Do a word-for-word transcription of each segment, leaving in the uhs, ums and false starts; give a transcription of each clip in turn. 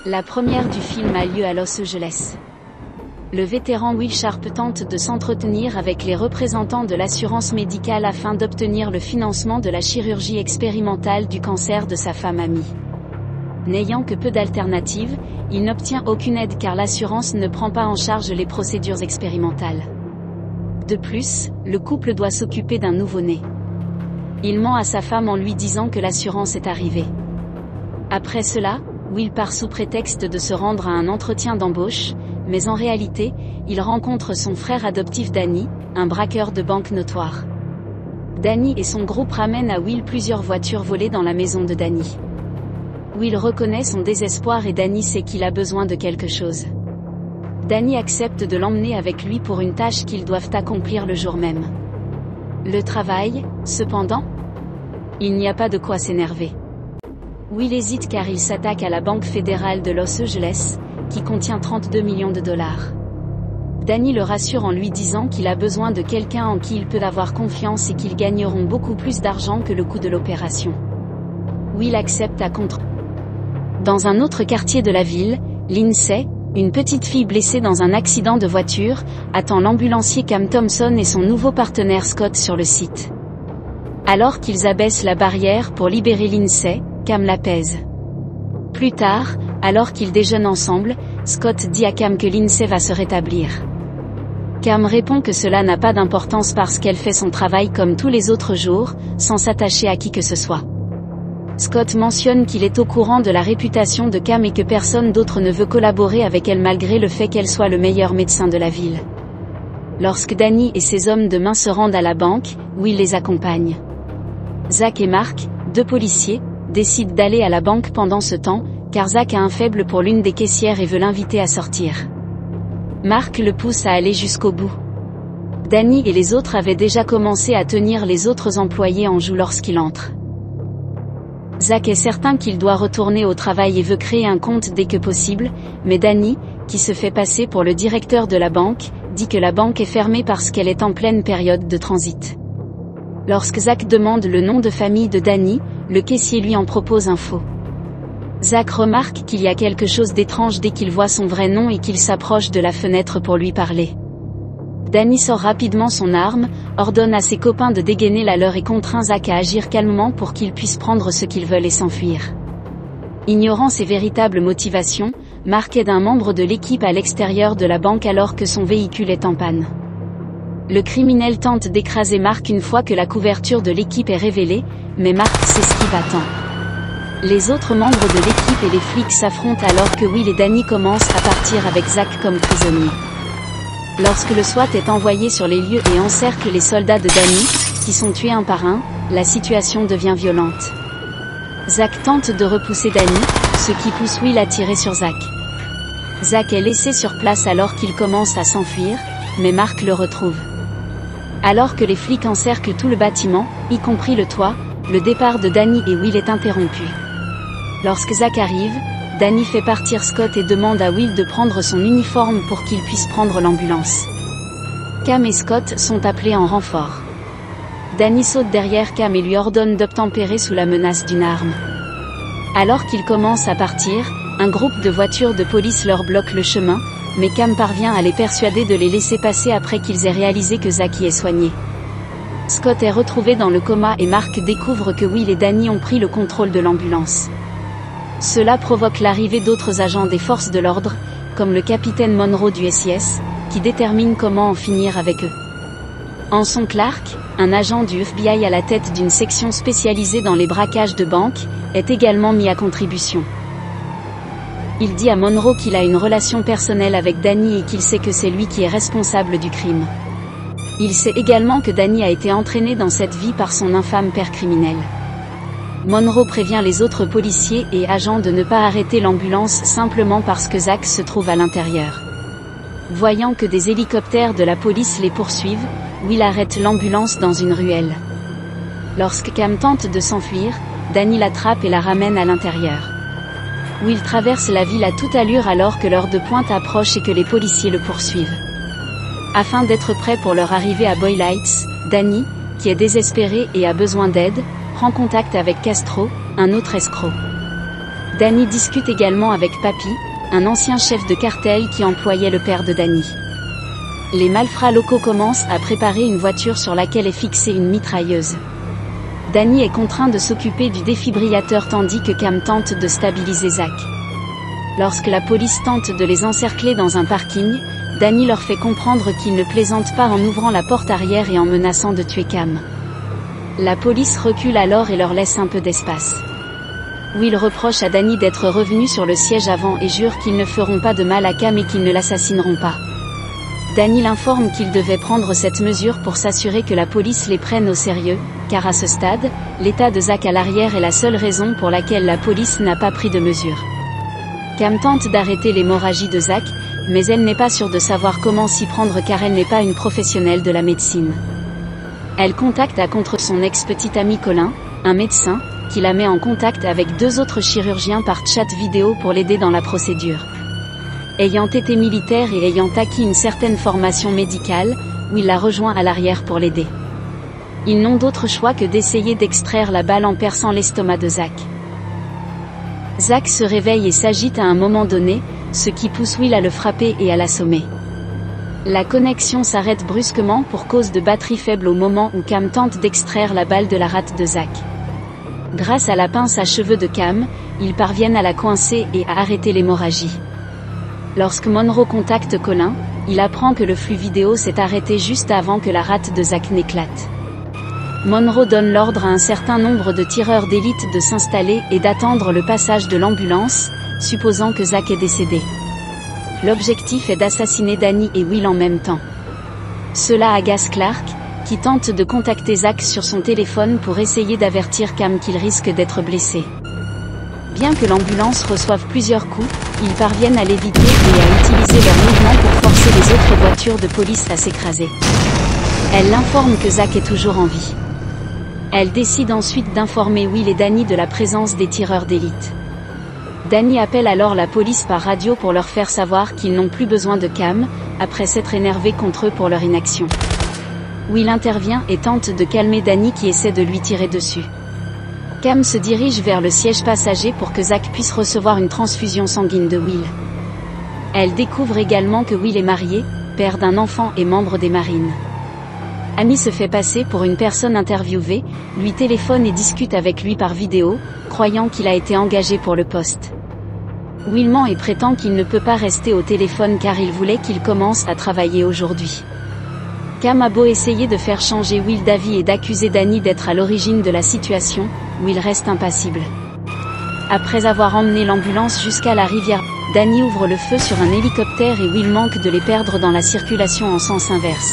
La première du film a lieu à Los Angeles. Le vétéran Will Sharp tente de s'entretenir avec les représentants de l'assurance médicale afin d'obtenir le financement de la chirurgie expérimentale du cancer de sa femme amie. N'ayant que peu d'alternatives, il n'obtient aucune aide car l'assurance ne prend pas en charge les procédures expérimentales. De plus, le couple doit s'occuper d'un nouveau-né. Il ment à sa femme en lui disant que l'assurance est arrivée. Après cela, Will part sous prétexte de se rendre à un entretien d'embauche, mais en réalité, il rencontre son frère adoptif Danny, un braqueur de banque notoire. Danny et son groupe ramènent à Will plusieurs voitures volées dans la maison de Danny. Will reconnaît son désespoir et Danny sait qu'il a besoin de quelque chose. Danny accepte de l'emmener avec lui pour une tâche qu'ils doivent accomplir le jour même. Le travail, cependant? Il n'y a pas de quoi s'énerver. Will hésite car il s'attaque à la Banque fédérale de Los Angeles, qui contient trente-deux millions de dollars. Danny le rassure en lui disant qu'il a besoin de quelqu'un en qui il peut avoir confiance et qu'ils gagneront beaucoup plus d'argent que le coût de l'opération. Will accepte à contre. Dans un autre quartier de la ville, Lindsay, une petite fille blessée dans un accident de voiture, attend l'ambulancier Cam Thompson et son nouveau partenaire Scott sur le site. Alors qu'ils abaissent la barrière pour libérer Lindsay, Cam l'apaise. Plus tard, alors qu'ils déjeunent ensemble, Scott dit à Cam que Lindsay va se rétablir. Cam répond que cela n'a pas d'importance parce qu'elle fait son travail comme tous les autres jours, sans s'attacher à qui que ce soit. Scott mentionne qu'il est au courant de la réputation de Cam et que personne d'autre ne veut collaborer avec elle malgré le fait qu'elle soit le meilleur médecin de la ville. Lorsque Danny et ses hommes de main se rendent à la banque, Will les accompagne. Zach et Mark, deux policiers, décident d'aller à la banque pendant ce temps, car Zach a un faible pour l'une des caissières et veut l'inviter à sortir. Mark le pousse à aller jusqu'au bout. Danny et les autres avaient déjà commencé à tenir les autres employés en joue lorsqu'il entre. Zach est certain qu'il doit retourner au travail et veut créer un compte dès que possible, mais Danny, qui se fait passer pour le directeur de la banque, dit que la banque est fermée parce qu'elle est en pleine période de transit. Lorsque Zach demande le nom de famille de Danny, le caissier lui en propose un faux. Zach remarque qu'il y a quelque chose d'étrange dès qu'il voit son vrai nom et qu'il s'approche de la fenêtre pour lui parler. Danny sort rapidement son arme, ordonne à ses copains de dégainer la leur et contraint Zach à agir calmement pour qu'ils puissent prendre ce qu'ils veulent et s'enfuir. Ignorant ses véritables motivations, Mark aide un membre de l'équipe à l'extérieur de la banque alors que son véhicule est en panne. Le criminel tente d'écraser Mark une fois que la couverture de l'équipe est révélée, mais Mark s'esquive à temps. Les autres membres de l'équipe et les flics s'affrontent alors que Will et Danny commencent à partir avec Zach comme prisonniers. Lorsque le SWAT est envoyé sur les lieux et encercle les soldats de Danny, qui sont tués un par un, la situation devient violente. Zach tente de repousser Danny, ce qui pousse Will à tirer sur Zach. Zach est laissé sur place alors qu'il commence à s'enfuir, mais Mark le retrouve. Alors que les flics encerclent tout le bâtiment, y compris le toit, le départ de Danny et Will est interrompu. Lorsque Zach arrive, Danny fait partir Scott et demande à Will de prendre son uniforme pour qu'il puisse prendre l'ambulance. Cam et Scott sont appelés en renfort. Danny saute derrière Cam et lui ordonne d'obtempérer sous la menace d'une arme. Alors qu'ils commencent à partir, un groupe de voitures de police leur bloque le chemin, mais Cam parvient à les persuader de les laisser passer après qu'ils aient réalisé que Zach y est soigné. Scott est retrouvé dans le coma et Mark découvre que Will et Danny ont pris le contrôle de l'ambulance. Cela provoque l'arrivée d'autres agents des forces de l'ordre, comme le capitaine Monroe du S I S, qui détermine comment en finir avec eux. Anson Clark, un agent du F B I à la tête d'une section spécialisée dans les braquages de banques, est également mis à contribution. Il dit à Monroe qu'il a une relation personnelle avec Danny et qu'il sait que c'est lui qui est responsable du crime. Il sait également que Danny a été entraîné dans cette vie par son infâme père criminel. Monroe prévient les autres policiers et agents de ne pas arrêter l'ambulance simplement parce que Zach se trouve à l'intérieur. Voyant que des hélicoptères de la police les poursuivent, Will arrête l'ambulance dans une ruelle. Lorsque Cam tente de s'enfuir, Danny l'attrape et la ramène à l'intérieur. Will traverse la ville à toute allure alors que l'heure de pointe approche et que les policiers le poursuivent. Afin d'être prêt pour leur arrivée à Boyle Heights, Danny, qui est désespéré et a besoin d'aide, prend contact avec Castro, un autre escroc. Danny discute également avec Papy, un ancien chef de cartel qui employait le père de Danny. Les malfrats locaux commencent à préparer une voiture sur laquelle est fixée une mitrailleuse. Danny est contraint de s'occuper du défibrillateur tandis que Cam tente de stabiliser Zach. Lorsque la police tente de les encercler dans un parking, Danny leur fait comprendre qu'il ne plaisante pas en ouvrant la porte arrière et en menaçant de tuer Cam. La police recule alors et leur laisse un peu d'espace. Will reproche à Danny d'être revenu sur le siège avant et jure qu'ils ne feront pas de mal à Cam et qu'ils ne l'assassineront pas. Danny l'informe qu'il devait prendre cette mesure pour s'assurer que la police les prenne au sérieux, car à ce stade, l'état de Zach à l'arrière est la seule raison pour laquelle la police n'a pas pris de mesures. Cam tente d'arrêter l'hémorragie de Zach, mais elle n'est pas sûre de savoir comment s'y prendre car elle n'est pas une professionnelle de la médecine. Elle contacte à contre son ex-petit ami Colin, un médecin, qui la met en contact avec deux autres chirurgiens par chat vidéo pour l'aider dans la procédure. Ayant été militaire et ayant acquis une certaine formation médicale, Will la rejoint à l'arrière pour l'aider. Ils n'ont d'autre choix que d'essayer d'extraire la balle en perçant l'estomac de Zach. Zach se réveille et s'agite à un moment donné, ce qui pousse Will à le frapper et à l'assommer. La connexion s'arrête brusquement pour cause de batterie faible au moment où Cam tente d'extraire la balle de la rate de Zach. Grâce à la pince à cheveux de Cam, ils parviennent à la coincer et à arrêter l'hémorragie. Lorsque Monroe contacte Colin, il apprend que le flux vidéo s'est arrêté juste avant que la rate de Zach n'éclate. Monroe donne l'ordre à un certain nombre de tireurs d'élite de s'installer et d'attendre le passage de l'ambulance, supposant que Zach est décédé. L'objectif est d'assassiner Danny et Will en même temps. Cela agace Clark, qui tente de contacter Zach sur son téléphone pour essayer d'avertir Cam qu'il risque d'être blessé. Bien que l'ambulance reçoive plusieurs coups, ils parviennent à l'éviter et à utiliser leur mouvement pour forcer les autres voitures de police à s'écraser. Elle l'informe que Zach est toujours en vie. Elle décide ensuite d'informer Will et Danny de la présence des tireurs d'élite. Danny appelle alors la police par radio pour leur faire savoir qu'ils n'ont plus besoin de Cam, après s'être énervé contre eux pour leur inaction. Will intervient et tente de calmer Danny qui essaie de lui tirer dessus. Cam se dirige vers le siège passager pour que Zach puisse recevoir une transfusion sanguine de Will. Elle découvre également que Will est marié, père d'un enfant et membre des Marines. Amy se fait passer pour une personne interviewée, lui téléphone et discute avec lui par vidéo, croyant qu'il a été engagé pour le poste. Will ment et prétend qu'il ne peut pas rester au téléphone car il voulait qu'il commence à travailler aujourd'hui. Cam a beau essayer de faire changer Will d'avis et d'accuser Danny d'être à l'origine de la situation, Will reste impassible. Après avoir emmené l'ambulance jusqu'à la rivière, Danny ouvre le feu sur un hélicoptère et Will manque de les perdre dans la circulation en sens inverse.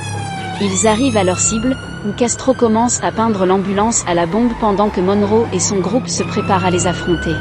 Ils arrivent à leur cible, où Castro commence à peindre l'ambulance à la bombe pendant que Monroe et son groupe se préparent à les affronter.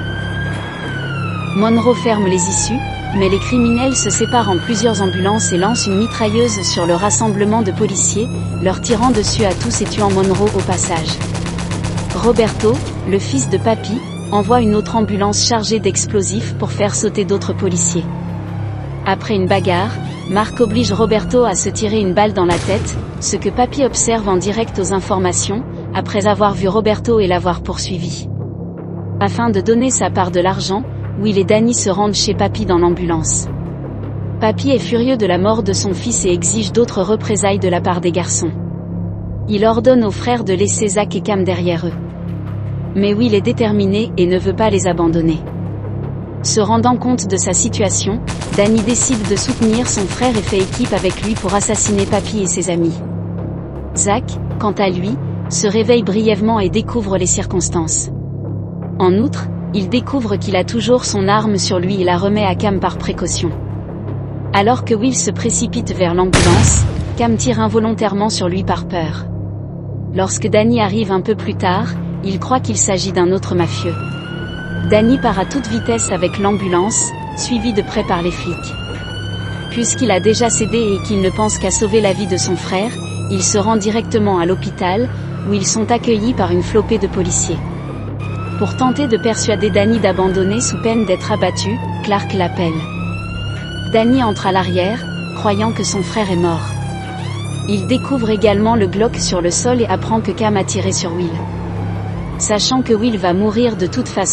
Monroe ferme les issues, mais les criminels se séparent en plusieurs ambulances et lancent une mitrailleuse sur le rassemblement de policiers, leur tirant dessus à tous et tuant Monroe au passage. Roberto, le fils de Papy, envoie une autre ambulance chargée d'explosifs pour faire sauter d'autres policiers. Après une bagarre, Mark oblige Roberto à se tirer une balle dans la tête, ce que Papy observe en direct aux informations, après avoir vu Roberto et l'avoir poursuivi. Afin de donner sa part de l'argent, Will et Danny se rendent chez Papy dans l'ambulance. Papy est furieux de la mort de son fils et exige d'autres représailles de la part des garçons. Il ordonne aux frères de laisser Zach et Cam derrière eux. Mais Will est déterminé et ne veut pas les abandonner. Se rendant compte de sa situation, Danny décide de soutenir son frère et fait équipe avec lui pour assassiner Papy et ses amis. Zach, quant à lui, se réveille brièvement et découvre les circonstances. En outre, il découvre qu'il a toujours son arme sur lui et la remet à Cam par précaution. Alors que Will se précipite vers l'ambulance, Cam tire involontairement sur lui par peur. Lorsque Danny arrive un peu plus tard, il croit qu'il s'agit d'un autre mafieux. Danny part à toute vitesse avec l'ambulance, suivi de près par les flics. Puisqu'il a déjà cédé et qu'il ne pense qu'à sauver la vie de son frère, il se rend directement à l'hôpital, où ils sont accueillis par une flopée de policiers. Pour tenter de persuader Danny d'abandonner sous peine d'être abattu, Clark l'appelle. Danny entre à l'arrière, croyant que son frère est mort. Il découvre également le Glock sur le sol et apprend que Cam a tiré sur Will. Sachant que Will va mourir de toute façon,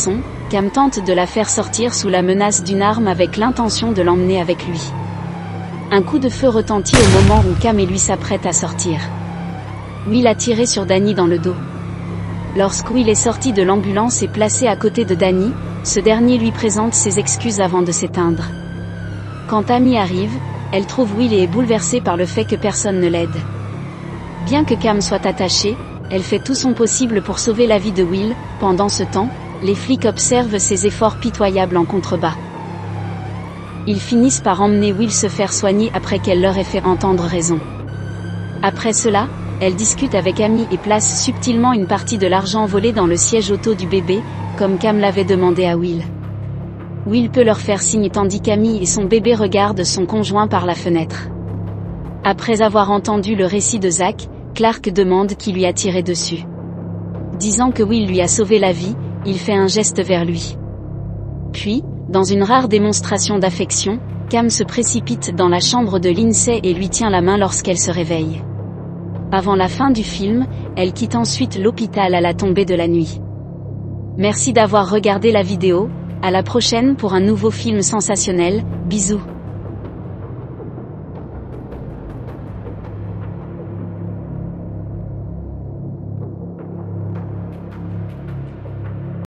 Cam tente de la faire sortir sous la menace d'une arme avec l'intention de l'emmener avec lui. Un coup de feu retentit au moment où Cam et lui s'apprêtent à sortir. Will a tiré sur Danny dans le dos. Lorsque Will est sorti de l'ambulance et placé à côté de Danny, ce dernier lui présente ses excuses avant de s'éteindre. Quand Amy arrive, elle trouve Will et est bouleversée par le fait que personne ne l'aide. Bien que Cam soit attachée, elle fait tout son possible pour sauver la vie de Will. Pendant ce temps, les flics observent ses efforts pitoyables en contrebas. Ils finissent par emmener Will se faire soigner après qu'elle leur ait fait entendre raison. Après cela, elle discute avec Amy et place subtilement une partie de l'argent volé dans le siège auto du bébé, comme Cam l'avait demandé à Will. Will peut leur faire signe tandis qu'Amy et son bébé regardent son conjoint par la fenêtre. Après avoir entendu le récit de Zach, Clark demande qui lui a tiré dessus. Disant que Will lui a sauvé la vie, il fait un geste vers lui. Puis, dans une rare démonstration d'affection, Cam se précipite dans la chambre de Lindsay et lui tient la main lorsqu'elle se réveille. Avant la fin du film, elle quitte ensuite l'hôpital à la tombée de la nuit. Merci d'avoir regardé la vidéo, à la prochaine pour un nouveau film sensationnel, bisous.